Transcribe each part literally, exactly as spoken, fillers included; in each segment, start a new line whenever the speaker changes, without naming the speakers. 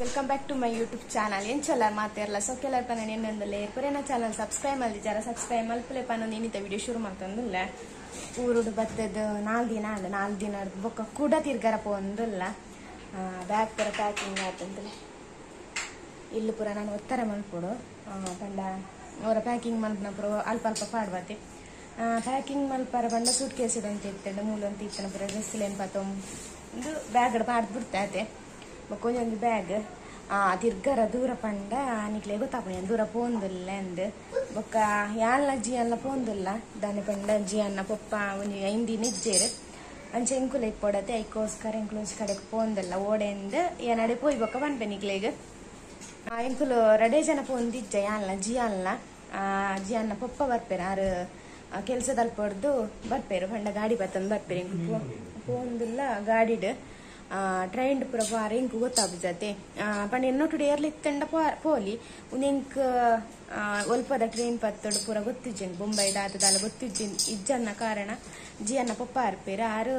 welcome back to my YouTube channel ಏನು ಚಲ್ಲ ಮಾತಾರಲ್ಲ ಸೊ ಕೆಲವು ಪನ ಇನ್ನೊಂದಲ್ಲೇ ಪುರೇನ ಚಾನಲ್ ಸಬ್ಸ್ಕ್ರೈಬ್ ಮಾಡಿದ್ದಾರ ಸಬ್ಸ್ಕ್ರೈಬ್ ಮಲ್ಪಲೆ ಪನ್ನೊಂದು ಇನ್ನಿತ ವಿಡಿಯೋ ಶುರು ಮಾಡ್ತಂದಿಲ್ಲ ಊರುಡು ಬತ್ತದ ನಾಲ್ಕು ದಿನ ಅಲ್ಲ ನಾಲ್ಕು ದಿನ ಬೊಕ್ಕ ಕೂಡ ತಿರ್ಗಾರ ಪೋಂದಿಲ್ಲ ಬ್ಯಾಗ್ ಪುರ ಪ್ಯಾಕಿಂಗ್ ಆತಂತಲೇ ಇಲ್ಲಿ ಪುರ ನಾನು ಒತ್ತರ ಮಲ್ಪೋಡು ಪಂಡ ಅವರ ಪ್ಯಾಕಿಂಗ್ ಮಲ್ಪನ ಪುರ ಅಲ್ಪ ಅಲ್ಪ ಪಾಡ್ಬಾತಿ ಪ್ಯಾಕಿಂಗ್ ಮಲ್ಪರ ಪಂಡ ಸೂಟ್ ಕೇಸ್ ಇಡಂತ ಇತ್ತಂಡ ಮೂಲ ಅಂತ ಇತ್ತನ ಪುರ ಡ್ರೆಸ್ಲೇನು ಪತ್ತೊಂದು ಬ್ಯಾಗ್ ಪಾಡ್ದು ಬಿಡ್ತಾತೆ ಕೊಂಚೊಂದು ಬ್ಯಾಗ್ ತಿರ್ಗರ ದೂರ ಪಂಡ ನಿಕ್ಲೆ ಗೊತ್ತಾಪಣಿ ದೂರ ಪೋಂದಿಲ್ಲ ಅಂದ್ ಬೊಕ್ಕ ಯಾನ್ಲ ಜಿ ಅನ್ನ ಪೋಂದಿಲ್ಲ ದಾನಿ ಪಂಡ ಜಿ ಅನ್ನ ಪೊಪ್ಪ ಒಂಜಿ ಐಂದಿ ನಿಜ್ಜೇರು ಅಂಚೆ ಎಂಕುಲ ಇಪ್ಪೊಡತೆ ಐಕೋಸ್ಕರ ಎಂಕುಲೊಂಚಿ ಕಡೆಗೆ ಪೋಂದಿಲ್ಲ ಓಡೆಂದ್ ಏನಡೆ ಪೋಯ್ ಬೊಕ್ಕ ಪನ್ಪೆ ನಿಕ್ಲೆಗ್ ಎಂಕುಲು ರಡೇ ಜನ ಪೋಂದಿಜ್ಜ ಯಾನ್ಲ ಜಿ ಅಲ್ಲ ಜಿ ಅನ್ನ ಪೊಪ್ಪ ಬರ್ಪೇರು ಆರು ಕೆಲ್ಸದಲ್ಲಿ ಪಡ್ದು ಬರ್ಪೇರು ಪಂಡ ಗಾಡಿ ಬತ್ತಂದು ಬರ್ಪೇರು ಎಂಕು ಪೋಂದಿಲ್ಲ ಗಾಡಿಡ್ ಟ್ರೈನ್ ಪುರ ಪಾರ ಇಂಕು ಗೊತ್ತಾಗ್ತದೆ ಪಂಡ ಎನ್ನೊಟ್ಟುಡು ಏರ್ಲಿತ್ತಂಡ ಪೋಲಿ ಉಂದೆಂಕ್ ಒಲ್ಪದ ಟ್ರೈನ್ ಪತ್ತಡು ಪೂರ ಗೊತ್ತಿಜ್ಜೆಂದು ಬೊಂಬೈ ದಾತದಾಲ ಗೊತ್ತಿಜ್ಜೆಂದು ಇಜ್ಜನ್ನ ಕಾರಣ ಜಿ ಅನ್ನ ಪಪ್ಪ ಆರ್ಪೇರು ಆರು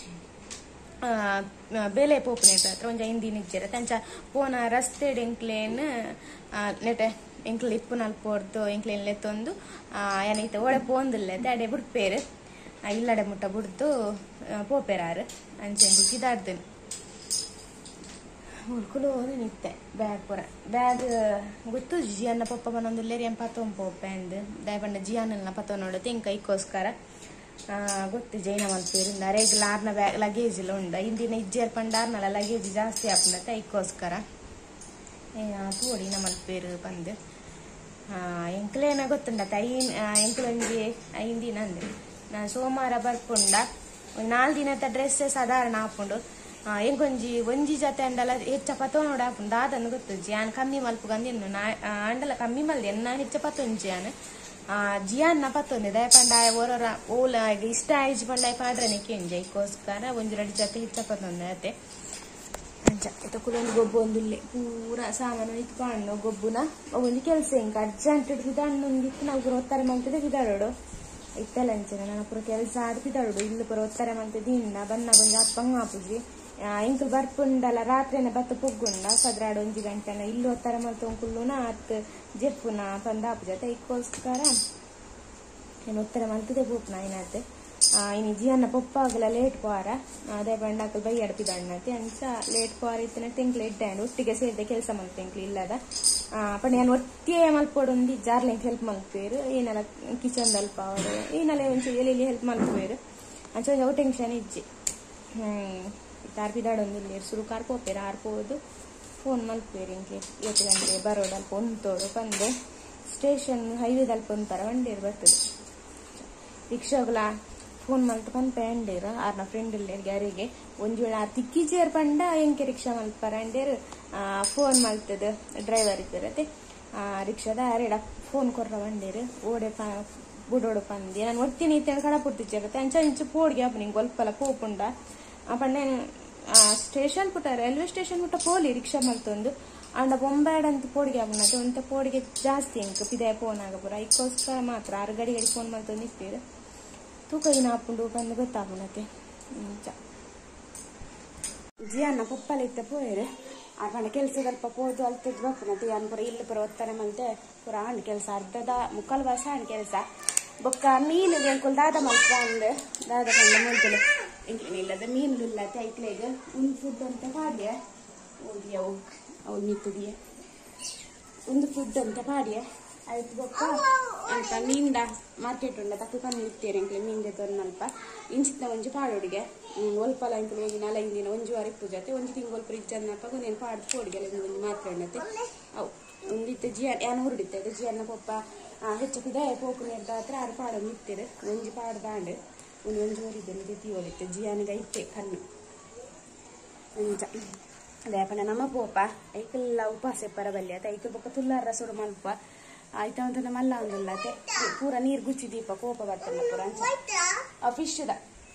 ಬೇಲೆ ಪೋಪನೆ ಹತ್ರ ಒಂಜ ಹಿಂದಿ ನಿಜ್ಜೆರ ತಂಚ ಪೋನ ರಸ್ತೆಡ್ ಎಂಕ್ಲೇನ್ ನೆಟೆ ಎಂಕ್ಲ ಇಪ್ಪು ನಲ್ಪೋರ್ದು ಎಂಕ್ಲೇನ್ ಲೆತ್ತೊಂದು ಏನೈತ ಒಳೆ ಪೋಂದಿಲ್ಲ ಅಡೆ ಬಿಡ್ಪೇರು ಇಲ್ಲಡೆ ಮುಟ್ಟ ಬಿಡ್ದು ಪೋಪೇರಾರು ಅಂಚೆಂದು ಕಿದಾಡ್ದನು ಹುಡ್ಕುಲು ನಿತ್ತೆ ಬ್ಯಾಗ್ ಪುರ ಬ್ಯಾಗ್ ಗೊತ್ತು ಜಿ ಅನ್ನ ಪಪ್ಪ ಬನ್ನೊಂದುಲ್ಲೇರಿ ಎಂ ಪತ್ತೊಂದು ಪೋಪೆ ಅಂದ್ ದಯಪಂಡ ಜಿ ಅನ್ನಲ್ನ ಪತ್ತೊಂದು ನೋಡುತ್ತೆ ಇಂಕ ಐಕೋಸ್ಕರ ಗೊತ್ತು ಜೈನ ಮಲ್ಪೇರಿಂದ ರೇಗ್ಲ ಆರ್ನ ಬ್ಯಾಗ್ ಲಗೇಜ್ ಇಲ್ಲ ಉಂಡ ಇಂದಿನ ಇಜ್ಜೇರ್ ಪಂಡ ಆರ್ನಲ್ಲ ಲಗೇಜ್ ಜಾಸ್ತಿ ಆಪುಂಡತ್ತೆ ಐಕೋಸ್ಕರ ಪೋಡಿನ ಮಲ್ಪೇರು ಬಂದು ಎಂಕ್ಲೇನ ಗೊತ್ತುಂಡತ್ತ ಐ ಎಂಕ್ಲೊಂಜಿ ಐಂದಿನ ಅಂದೆ ನಾ ಸೋಮವಾರ ಬರ್ಪುಂಡ ಒಂದು ನಾಲ್ಕು ದಿನದ ಡ್ರೆಸ್ ಸಾಧಾರಣ ಹಾಪುಂಡು ಎಂಕೊಂಜಿ ಒಂಜಿ ಜತೆ ಅಂಡಲ ಹೆಚ್ಚ ಪತ್ತೋನೋಡ ಹಾಪುಂಡು ದಾದನ್ನು ಗೊತ್ತುಜ್ಜಿ ನಾನು ಕಮ್ಮಿ ಮಲ್ಪುಗಂದಿನ್ನು ನಾ ಅಂಡಲ ಕಮ್ಮಿ ಮಲ್ದೆ ನಾ ಹೆಚ್ಚ ಪತ್ತೊಂಜಿ ನಾನು ಜಿಯಾನ್ನ ಪತ್ತೊಂದೆ ದಯ ಪಂಡ ಓರೋರ ಓಲ ಇಷ್ಟ ಆಯ್ಜಿ ಪಂಡ ಪಾಡ್ರನೆ ಕೇಂಜಿ ಐಕೋಸ್ಕರ ಒಂಜಿ ಎರಡು ಜತೆ ಹೆಚ್ಚ ಪತ್ತೊಂದೆ ಅತ್ತೆ ಅಂಚ ತಕೊಂಡೊಂದು ಗೊಬ್ಬು ಒಂದಿಲ್ಲೆ ಪೂರ ಸಾಮಾನು ಇತ್ಕೊಂಡು ಗೊಬ್ಬುನ ಒಂದು ಕೆಲಸ ಹಿಂಗೆ ಅರ್ಜೆಂಟ್ ಹಿಡ್ದು ನಾವು ಪೂರ ಒತ್ತಾರೆ ಮಲ್ತದೆ ಹಿದಾಡೋಡು ಇತ್ತಲ್ಲ ಅಂಚನೆ ನಾನು ಪೂರ ಕೆಲಸ ಆಡ್ ಹಿದಾಡೋಡು ಇಲ್ಲಿ ಪೂರ ಒತ್ತಾರೆ ಮಲ್ತದೆ ಇನ್ನ ಬನ್ನ ಕೊಂಚ ಅಪ್ಪಂಗ ಹಾಪುಜಿ ಇಂಕು ಬರ್ಪುಂಡಲ್ಲ ರಾತ್ರಿನ ಬತ್ತ ಪೊಗ್ಗುಂಡ ಸದ್ರಾಡು ಒಂಜಿ ಗಂಟೆನ ಇಲ್ಲಿ ಒತ್ತಾರೆ ಮಲ್ತ ಕುಲ್ಲುನ ಅತ್ ಜೆಪ್ಪುನ ಪಂದ ಹಾಪುಜತ ಇಕ್ಕೋಸ್ಕರ ಏನು ಒತ್ತಾರೆ ಮಲ್ತದೆ ಪೋಪ್ನ ಏನತ್ತೆ ಇನ್ನು ಜಿ ಅನ್ನ ಪೊಪ್ಪಾಗಲ ಲೇಟ್ ಪಾರ ಅದೇ ಬಂಡಾಕಲ್ ಬೈ ಅಡ್ಪಿದಣ್ಣತೆ ಅಂಚ ಲೇಟ್ ಪಾರ ಇತ್ತಿನ ತೆಂಕ್ಲು ಇಡ್ಡಾಂಡು ಒಟ್ಟಿಗೆ ಸೇರಿದೆ ಕೆಲಸ ಮಲ್ತೆಂಕ್ಲು ಇಲ್ಲದ ಪಂಡ ನಾನು ಒಟ್ಟಿಗೆ ಮಲ್ಪೋಡು ಒಂದು ಜಾರ್ಲೆಂಕ್ ಹೆಲ್ಪ್ ಮಲ್ಪೇರು ಏನೆಲ್ಲ ಕಿಚನ್ ಅಲ್ಪ ಅವರು ಏನೆಲ್ಲ ಒಂಚೂರು ಎಲ್ಲಿ ಹೆಲ್ಪ್ ಮಲ್ಪೇರು ಅಂಚ ಒಂಚ ಟೆನ್ಷನ್ ಇಜ್ಜಿ ಹ್ಮ್ ತಾರ್ಪಿದಾಡೊಂದು ಇಲ್ಲಿ ಸುರು ಕಾರ್ಪೋಪೇರು ಆರ್ಪೋದು ಫೋನ್ ಮಲ್ಪೇರು ಇಂಕೆ ಏಳು ಗಂಟೆ ಬರೋದಲ್ಪ ಒಂತೋಡು ಬಂದು ಸ್ಟೇಷನ್ ಹೈವೇದಲ್ಪ ಒಂಥರ ಒಂಡೇರು ಬರ್ತದೆ ರಿಕ್ಷಾಗುಲ ಫೋನ್ ಮಲ್ತು ಪನ್ಪೆ ಅಂಡೇರು ಆರ್ನ ಫ್ರೆಂಡ್ ಇಲ್ಲೇರು ಗ್ಯಾರಿಗೆ ಒಂಜಿ ವೇಳೆ ಆರ್ ತಿಕ್ಕಿಜೇರ್ ಪಂಡ ಎಂಕೆ ರಿಕ್ಷಾ ಮಲ್ಪರ ಅಂಡೇರು ಫೋನ್ ಮಲ್ತದ ಡ್ರೈವರ್ ಇದ್ದರತ್ತೆ ರಿಕ್ಷಾದ ಆರೇಡ ಫೋನ್ ಕೊರ್ರ ಬಂಡೇರು ಓಡೆ ಪ ಬುಡೋಡು ಪಂದಿ ನಾನು ಒಟ್ಟಿನ ಇತ್ತೇನು ಕಡ ಪುಟ್ಟಿச்சிರತ್ತೆ ಅಂಚ ಇಂಚು ಪೋಡ್ಗೆ ಅಪ್ಪ ನಿಂಗೆ ಒಲ್ಪಲ ಪೋಪುಂಡ ಆ ಪಂಡೇನು ಸ್ಟೇಷನ್ ಪುಟ್ಟ ರೈಲ್ವೆ ಸ್ಟೇಷನ್ ಪುಟ್ಟ ಪೋಲಿ ರಿಕ್ಷಾ ಮಲ್ತೊಂದು ಅಂಡ ಬೊಂಬಾಡಂತ ಪೋಡಿಗೆ ಆಪುಂಡತೆ ಒಂತ ಪೋಡಿಗೆ ಜಾಸ್ತಿ ಇಂಕ ಪಿದಾಯ ಫೋನ್ ಆಗಪುರ ಇಕ್ಕೋಸ್ಕರ ಮಾತ್ರ ಆರು ಗಡಿ ಗಡಿ ಫೋನ್ ಮಲ್ತೊಂದು ಇಪ್ಪೇರು ತೂಕ ಇನ್ನು ಹಾಪುಂಡು ಬಂದು ಗೊತ್ತಾಪುಣತೆ ಜಿ ಅನ್ನ ಪಪ್ಪಲ ಇತ್ತ ಪೋಯರು ಆ ಪಂಡ ಕೆಲಸ ಸ್ವಲ್ಪ ಪೋದು ಅಲ್ತದ್ದು ಬಪ್ಪುನತೆ ಅನ್ ಪುರ ಇಲ್ಲಿ ಪುರ ಒತ್ತಾರೆ ಮಲ್ತೆ ಪುರ ಹಣ್ಣು ಕೆಲಸ ಅರ್ಧದ ಮುಕ್ಕಾಲು ವರ್ಷ ಹಣ್ಣು ಕೆಲಸ ಬೊಕ್ಕ ಮೀನು ಎಂಕುಲ್ ದಾದ ಮಲ್ಪ ಅಂದು ದಾದ ಪಂಡ ಮುಂಚಲು ಎಂಕೇನಿಲ್ಲದ ಮೀನು ಇಲ್ಲತ್ತೆ ಐಕ್ಲೆಗ ಒಂದು ಫುಡ್ ಅಂತ ಪಾಡ್ಯ ಹೋಗಿ ಅವು ಅವು ನಿಂತಿದೆಯಾ ಒಂದು ಫುಡ್ ಅಂತ ಪಾಡ್ಯ ಆಯ್ತು ಬೊಕ್ಕ ಅಂತ ಮೀನ್ದ ಮಾರ್ಕೆಟ್ ಉಂಡ ತಕ್ಕ ಕಮ್ಮಿ ಇರ್ತೀರಿ ಎಂಕ್ಲೆ ಮೀನ್ದೆ ತೊನ್ನಲ್ಪ ಇಂಚಿತ್ತ ಒಂಜಿ ಪಾಡೋಡಿಗೆ ಒಲ್ಪಲ ಎಂಕ್ಲೆ ಹೋಗಿ ನಾಲ್ಕು ದಿನ ಒಂಜಿ ವಾರ ಇಪ್ಪು ಜೊತೆ ಒಂಜಿ ತಿಂಗಳು ಒಲ್ಪ ಫ್ರಿಜ್ ಅನ್ನಪ್ಪ ಒಂದೇನು ಪಾಡು ಪೋಡಿಗೆಲ್ಲ ಒಂದು ಮಾತ್ರ ಉಂಡತೆ ಅವು ಒಂದಿತ್ತು ಜಿ ಏನು ಹುರುಡಿತ್ತೆ ಜಿ ಅನ್ನ ಪಪ್ಪ ಹೆಚ್ಚು ಪಿದಾಯ ಪೋಕು ನೆಡ್ದ ಹತ್ರ ಆರು ಪಾಡೊಂದು ಇತ್ತೇರು ಒಂಜಿ ಪಾಡು ದಾಂಡು ಒಂದು ಒಂಜಿ ಓರಿದ್ದೇನೆ ತಿತ್ತಿ ಹೋಲಿತ್ತೆ ಜಿಯಾನಿಗೆ ಐತೆ ಕಣ್ಣು ಅಂಚ ಅದೇಪನ ನಮ್ಮ ಪೋಪ ಐಕಲ್ಲ ಉಪವಾಸ ಪರಬಲ್ಲಿ ಆತ ಐಕ ಬೊಕ್ಕ ತುಲ್ಲಾರ ರಸೋಡು ಮಲ್ಪ ಆಯ್ತಾ ಅಂತ ಮಲ್ಲ ಒಂದಿಲ್ಲ ಅತ್ತೆ ಪೂರ ನೀರು ಗುಚ್ಚಿ ದೀಪ ಕೋಪ ಬರ್ತಲ್ಲ ಪೂರ ಅಂಚ ಫಿಶ್ದ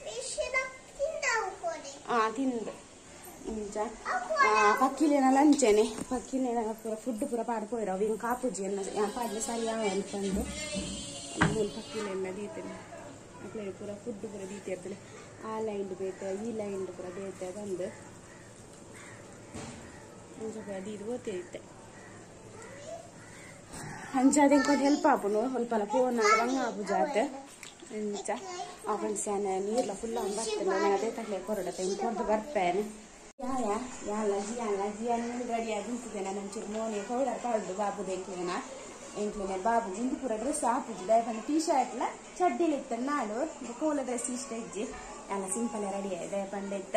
ಹಾ ತಿಂದು ಇಂಚ ಪಕ್ಕಿಲೇನಲ್ಲ ಅಂಚೆನೆ ಪಕ್ಕಿಲೇನ ಪೂರ ಫುಡ್ ಪೂರ ಪಾಡ್ಪೋಯ್ರ ಅವು ಹಿಂಗೆ ಕಾಪುಜಿ ಅನ್ನ ಪಾಡ್ಲೆ ಸರಿ ಯಾವ ಅನ್ಕೊಂಡು ಮೂಲ ಪಕ್ಕಿಲೆಲ್ಲ ದೀತೇನೆ ಅಪ್ಲೆ ಪೂರ ಫುಡ್ ಪೂರ ದೀತಿರ್ತದೆ ಆ ಲೈನ್ ಬೇತ ಈ ಲೈನ್ ಪೂರ ಬೇತ ಬಂದು ಪೂಜೆ ಅದು ಇದು ಗೊತ್ತಿರುತ್ತೆ ಅಂಚಾದ ಇಂಕೊಂಡು ಹೆಲ್ಪ್ ಆಪುನು ಸ್ವಲ್ಪಲ್ಲ ಫೋನ್ ರಂಗ ಆಪು ಜಾತೆ ಇಂಚ ಆ ಫ್ರೆಂಡ್ಸ್ ಯಾನ ನೀರ್ಲ ಫುಲ್ ಬರ್ತಲ್ಲ ನಾನು ಅದೇ ತಗಲೆ ಕೊರಡತ್ತೆ ಇಂಕೊಂಡು ಬರ್ಪೇನೆ ಯಾ ಯಾ ಯಾಲ ಜಿಯಾಲ ಜಿಯಾನ ರೆಡಿ ಆಗಿ ನಿಂತಿದ್ದೇನೆ ನನ್ನ ಚಿರ್ಮೋನೆ ಪೌಡರ್ ಪಾಡ್ದು ಬಾಬು ಎಂಕ್ಲೇನ ಎಂಕ್ಲೇನೆ ಬಾಬು ಇಂದು ಪೂರ ಡ್ರೆಸ್ ಹಾಕುದು ದಯಪಂಡ ಟೀ ಶರ್ಟ್ಲ ಚಡ್ಡಿಲಿ ಇತ್ತ ನಾಡು ಕೋಲ ಡ್ರೆಸ್ ಇಷ್ಟ ಇಜ್ಜಿ ಎಲ್ಲ ಸಿಂಪಲ್ ರೆಡಿ ಆಯ್ತು ದಯಪಂಡ ಇತ್ತ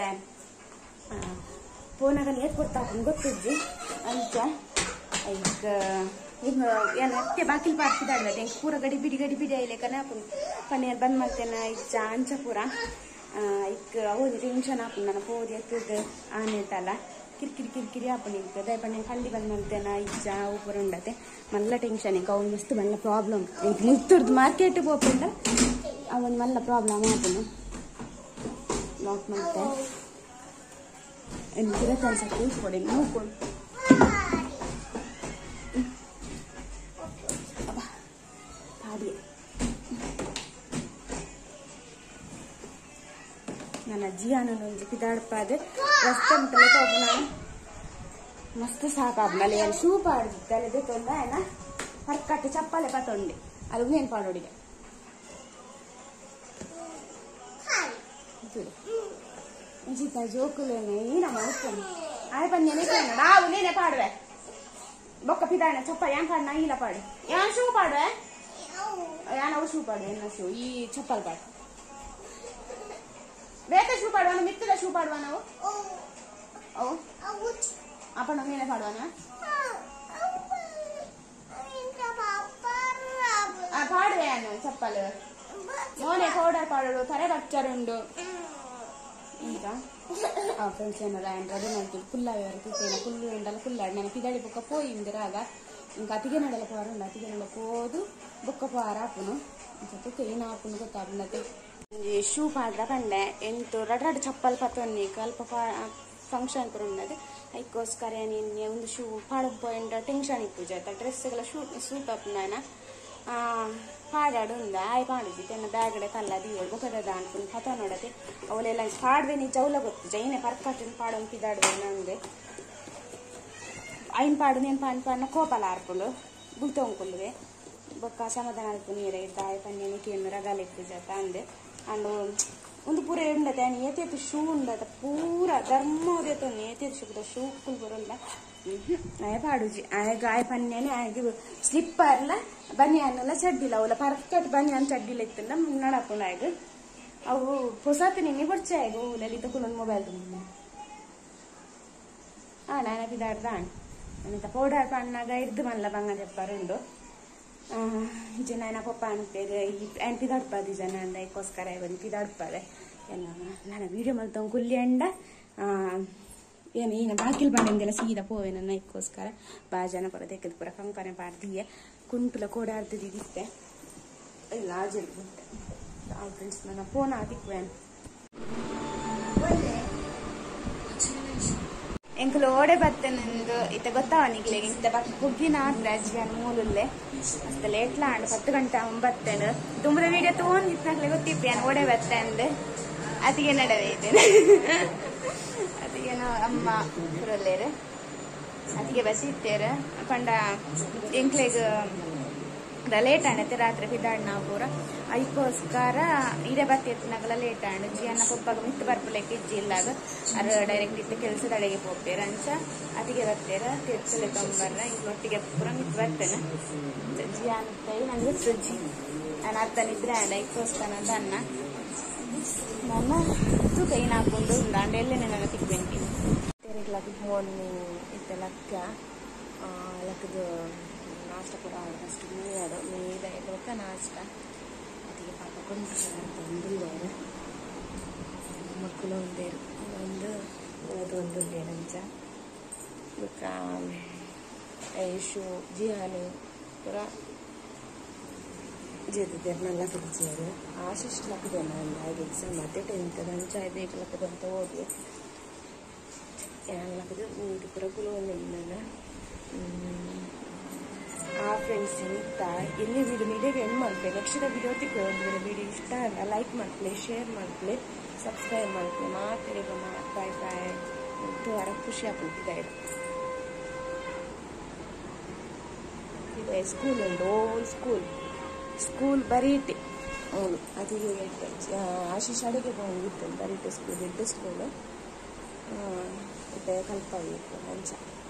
ಫೋನಾಗ ಏತ್ ಕೊಡ್ತಾಕ ಗೊತ್ತಿಜ್ಜಿ ಅಂಚ ಈಗ ಈಗ ಏನು ಅತ್ತೆ ಬಾಕಿಲ್ ಪಾರ್ತಿದ್ದಾಡ್ದೆ ಹೆಂಗೆ ಪೂರ ಗಡಿ ಬಿಡಿ ಗಡಿ ಬಿಡಿ ಆಯ್ಲೇಕನ ಪನ್ನೀರ್ ಬಂದ್ ಮಾಡ್ತೇನೆ ಇಜ್ಜ ಅಂಚ ಪೂರ ಈಗ ಓದಿ ಟೆನ್ಷನ್ ಹಾಕೊಂಡು ನಾನು ಓದಿ ಎತ್ತದ ಆನೆತಲ್ಲ ಕಿರಿಕಿರಿ ಕಿರಿಕಿರಿ ಹಾಕೊಂಡು ಈಗ ದಯಪಣ್ಣ ಹಳ್ಳಿ ಬಂದ್ ಮಾಡ್ತೇನೆ ಇಜ್ಜ ಉಪರ ಉಂಡತೆ ಮಲ್ಲ ಟೆನ್ಷನ್ ಈಗ ಅವ್ನು ಮಸ್ತ್ ಮಲ್ಲ ಪ್ರಾಬ್ಲಮ್ ಈಗ ಮುತ್ತುರ್ದು ಮಾರ್ಕೆಟ್ ಹೋಗ್ಬಿಟ್ಟ ಅವನು ಮಲ್ಲ ಪ್ರಾಬ್ಲಮ್ ಹಾಕೊಂಡು ಲಾಕ್ ಮಾಡ್ತೆ ಏನು ಗಿರತ್ತೆ ಅನ್ಸಕ್ಕೆ ಕೂತ್ಕೊಡಿ ನೋಡ್ಕೊಂಡು ಪಾಡಿ ನನ್ನ ಅಜ್ಜಿಯಾನ ಒಂಜಿ ಪಿದಾಡ್ಪಾದೆ ರಸ್ತೆ ಮುಟ್ಟಲೆ ತೋಪುನ ಮಸ್ತ್ ಸಾಕಾಬ್ನಲ್ಲಿ ಏನು ಶೂ ಪಾಡ್ದಿತ್ತಲೆ ತೊಂದ ಏನ ಹರ್ಕಟ್ಟು ಚಪ್ಪಲೆ ಪತೊಂಡೆ ಅದು ಏನು ಪಾಡೋಡಿಗೆ ಇಂಚಿತ ಜೋಕುಲೇನೆ ಈನ ಮಾಡ್ತಾನೆ ಆಯ್ ಪನ್ಯನೆ ಕಣ್ಣ ನಾವು ನೀನೆ ಪಾಡುವೆ ಬೊಕ್ಕ ಪಿದಾಣ ಚಪ್ಪಲ್ ಯಾನ್ ಪಾಡ್ ನಾ ಇಲ್ಲ ಪಾಡು ಯಾನ್ ಶೂ ಪಾಡುವೆ ಯಾನ್ ಅವು ಶೂ ಪಾಡು ಎನ್ನ ಶೂ ಈ ಚಪ್ಪಲ್ ಪಾಡು ಬೇರೆ ಶೂ ಪಾಡುವ ಮಿತ್ತದ ಶೂ ಪಾಡುವ ನಾವು ಅವು ಅಪ್ಪ ನಮ್ಗೇನೆ ಪಾಡುವನ ಪಾಡುವೆ ಅನ್ನು ಚಪ್ಪಲ್ ಮೋನೆ ಪೌಡರ್ ಪಾಡೋಡು ತರೆ ಬಚ್ಚರುಂಡು ಈಗ ಆ ಫ್ರೆಂಡ್ಸ್ ಏನಾರ ರೆಡಿ ಮಾಡ್ತೀವಿ ಫುಲ್ಲಾವೇರು ಕಿತ್ತೇನ ಫುಲ್ಲು ಉಂಡಲ್ಲ ಫುಲ್ಲಾಡು ನಾನು ಪಿದಾಡಿ ಬೊಕ್ಕ ಪೋಯಿ ಇಂದಿರಾಗ ಇಂಕ ಅತಿಗೆ ನಡಲ ಪೋರ ಉಂಡು ಅತಿಗೆ ನಡ ಪೋದು ಬೊಕ್ಕ ಪೋರ ಹಾಪುನು ಸ್ವಲ್ಪ ಏನು ಹಾಪುನು ಗೊತ್ತಾಗ್ನತೆ ಶೂ ಪಾಡ್ರ ಪಂಡೆ ಎಂಟು ರಡ್ ರಡ್ ಚಪ್ಪಲ್ ಪತ್ತೊನ್ನಿ ಅಲ್ಪ ಪಾ ಫಂಕ್ಷನ್ ಪುರ ಉಂಡದು ಅದಕ್ಕೋಸ್ಕರ ನಿನ್ನೆ ಒಂದು ಶೂ ಪಾಡು ಪೋಯಿಂಡ ಟೆನ್ಷನ್ ಇಪ್ಪು ಜಾತ ಡ್ರೆಸ್ಗೆಲ್ಲ ಶೂ ಸೂಟ್ ಅಪ್ಪನ ಪಾಡಾಡು ಉಂಡ ಆಯ್ ಪಾಡಿದ್ದಿ ತೆನ್ನ ಬ್ಯಾಗಡೆ ಕಲ್ಲ ದೀವಳು ಬೊಕದ ಅನ್ಕೊಂಡು ಪತ ನೋಡತ್ತೆ ಅವಳೆಲ್ಲ ಪಾಡ್ವೆ ನೀ ಚೌಲ ಗೊತ್ತು ಜೈನೆ ಪರ್ಕಟ್ಟಿನ ಪಾಡೊಂದು ಪಿದಾಡುವೆ ನಂಗೆ ಐನ್ ಪಾಡು ನೇನು ಪಾನ್ ಪಾಡ್ನ ಕೋಪಲ ಆರ್ಕೊಂಡು ಬುಲ್ತೊಂಡ್ಕೊಳ್ಳುವೆ ಬೊಕ್ಕ ಸಮಾಧಾನ ಆಯ್ತು ನೀರೇ ಇದ್ದ ಆಯ್ ಪನ್ನೇನು ಕೇನು ರಗಾಲ ಇಪ್ಪು ಜಾತ ಅಂದೆ ಅಂಡು ಒಂದು ಪೂರ ಉಂಡತೆ ಅಣ್ಣ ಏತೇತು ಶೂ ಉಂಡತ ಪೂರ ಧರ್ಮ ಉದೇತೊಂದು ಏತೇತು ಶೂ ಶೂ ಫುಲ್ ಬರ ಉಂಡ ಆಯ ಪಾಡುಜಿ ಆಗ ಆಯ ಪನ್ನೇನೆ ಆಗ ಸ್ಲಿಪ್ಪರ್ಲ ಬನಿಯನ್ನೆಲ್ಲ ಚಡ್ಡಿಲ್ಲ ಅವಲ್ಲ ಪರ್ಕಟ್ ಬನಿಯನ್ ಚಡ್ಡಿಲ್ಲ ಇತ್ತಲ್ಲ ನಡಪುಂಡ ಆಗ ಅವು ಹೊಸತು ನಿನ್ನೆ ಬರ್ಚೆ ಆಗ ಊರಲ್ಲಿ ತಗೊಂಡು ಮೊಬೈಲ್ ತುಂಬ ಆ ನಾನು ಪಿದಾಡ್ದ ಅಂತ ಪೌಡರ್ ಪಣ್ಣಾಗ ಇದ್ದು ಮಲ್ಲ ಬಂಗ చెప్పారుండు ಜನ ನನ್ನ ಪಪ್ಪ ಅನ್ಪೇರು ಈ ಆ್ಯನ್ ಪಿದಾಡ್ಪಾದಿ ಜನ ಅಂದ ಇದಕ್ಕೋಸ್ಕರ ಒಂದು ಪಿದಾಡ್ಪಾದೆ ಎಲ್ಲ ನಾನು ವೀಡಿಯೋ ಮಾಡ್ತವ ಕುಲ್ಲಿ ಅಂಡ ಏನು ಈಗ ಬಾಕಿಲ್ ಬಾಡಿಂದೆಲ್ಲ ಸೀದಾ ಪೋವೆ ನನ್ನ ಇದಕ್ಕೋಸ್ಕರ ಬಾ ಜನ ಪರ ತೆಗೆದು ಪೂರ ಕಂಪನೆ ಪಾಡ್ದಿಯೆ ಕುಂಟುಲ ಕೋಡಾಡ್ದಿದ್ದಿತ್ತೆ ಇಲ್ಲ ಆಜಿರ್ಬಿಟ್ಟೆ ಆ ಫ್ರೆಂಡ್ಸ್ ನನ್ನ ಫೋನ್ ಹಾಕಿಕ್ವೇನು ಎಂಕಲು ಓಡೆ ಬತ್ತೆ ನಂದು ಇತ್ತ ಗೊತ್ತಾವನಿಗ್ಲೆ ಇಂತ ಬಕ್ ಹುಗ್ಗಿನ ರಾಜ್ಯಾನ ಮೂಲುಲ್ಲೆ ಅಷ್ಟ ಲೇಟ್ಲ ಆಂಡ್ ಪತ್ತು ಗಂಟೆ ಒಂಬತ್ತೇನು ತುಂಬದ ವಿಡಿಯೋ ತೊಗೊಂಡಿತ್ನಾಗ್ಲೆ ಗೊತ್ತಿಪ್ಪೇನು ಓಡೆ ಬತ್ತೆ ಅಂದು ಅದಿಗೆ ನಡವೆ ಇದ್ದೇನೆ ಅದಿಗೆ ನಾವು ಅಮ್ಮ ಪುರಲ್ಲೇರು ಅದಿಗೆ ಬಸಿತ್ತೇರು ಪಂಡ ಎಂಕ್ಲೆಗ್ ಲೇಟ್ ಆಣತ್ತೆ ರಾತ್ರಿ ಪಿದಾಡ್ ನಾವು ಪೂರ ಅದಕ್ಕೋಸ್ಕರ ಇದೇ ಬತ್ತಿ ಎತ್ತಿನಾಗಲ್ಲ ಲೇಟ್ ಆಂಡ್ ಜಿಯನ್ನ ಪಪ್ಪಾಗ ಮಿತ್ತು ಬರ್ಪಲೆಕ್ಕೆ ಇಜ್ಜಿ ಇಲ್ಲಾಗ ಅದು ಡೈರೆಕ್ಟ್ ಇತ್ತು ಕೆಲಸದ ಅಡೆಗೆ ಹೋಗ್ತೇರ ಅಂಚ ಅದಿಗೆ ಬರ್ತೇರ ತಿರ್ಸಲೆ ತೊಂಬರ್ರ ಈಗ ಒಟ್ಟಿಗೆ ಪೂರ ಮಿತ್ತು ಬರ್ತೇನೆ ಜಿ ಅಂತ ನಂಗೆ ಸುಜ್ಜಿ ನಾನು ಅರ್ಥನಿದ್ರೆ ಆಂಡ ಇದಕ್ಕೋಸ್ಕರ ಅಂತ ಅನ್ನ ನನ್ನ ತೂಕ ಏನು ಹಾಕೊಂಡು ಉಂಡಾಂಡ ಎಲ್ಲೇ ನನ್ನ ತಿಕ್ಬೇಂಟಿ ತೆರೆಗ್ಲಾಗಿ ಹೋಣ್ಣು ಇತ್ತೆ ಲಕ್ಕ ಲಕ್ಕದು ನಾಷ್ಟ ಕೂಡ ಅಷ್ಟು ಮೇದು ಮೇದ ಇರುತ್ತ ನಾಷ್ಟ ಅದಕ್ಕೆ ಪಾಪ ಕೊಂಡು ಒಂದಿಲ್ಲೇರು ಮಕ್ಕಳು ಒಂದೇರು ಒಂದು ಅದು ಒಂದುಲ್ಲೆ ನಂಚ ಬುಕ್ಕ ಐಶು ಜಿಹಾನು ಪೂರ ಜೇದಿದ್ದೇರು ನಲ್ಲ ಕುಡಿಸಿದ್ರು ಆಶಿಷ್ಟು ಲಕ್ಕದೆ ನಾನು ಆಗ ಎಕ್ಸಾಮ್ ಮತ್ತೆ ಟೆಂತ್ ನಂಚ ಐದು ಏಕ ಲಕ್ಕದ ಅಂತ ಓದಿ ಏನು ಲಕ್ಕದು ನೀರು ಪೂರ ಕುಲು ಒಂದಿಲ್ಲ ಆ ಫ್ರೆಂಡ್ಸ್ ಇಂತ ಇಲ್ಲಿ ವಿಡಿಯೋ ಮೀಡಿಯಾಗೆ ಎಂಡ್ ಮಾಡ್ತೀವಿ ನೆಕ್ಸ್ಟ್ ವಿಡಿಯೋ ತಿಳ್ಕೊಂಡು ವಿಡಿಯೋ ಇಷ್ಟ ಆಗ ಲೈಕ್ ಮಾಡ್ಕೊಳ್ಳಿ ಶೇರ್ ಮಾಡ್ಕೊಳ್ಳಿ ಸಬ್ಸ್ಕ್ರೈಬ್ ಮಾಡ್ಕೊಳ್ಳಿ ಮಾತಾಡಿ ಬಾಯ್ ಬಾಯ್ ತುಂಬ ಖುಷಿ ಆಗ್ಬಿಟ್ಟಿದೆ ಸ್ಕೂಲ್ ಉಂಟು ಓಲ್ ಸ್ಕೂಲ್ ಸ್ಕೂಲ್ ಬರೀಟೆ ಅವಳು ಅದಕ್ಕೆ ಆಶೀಶ್ ಅಡುಗೆ ಹೋಗಿತ್ತು ಬರೀಟೆ ಸ್ಕೂಲ್ ದೊಡ್ಡ ಸ್ಕೂಲು ಮತ್ತೆ ಕಲ್ಪಾಗಿತ್ತು ಮಂಚ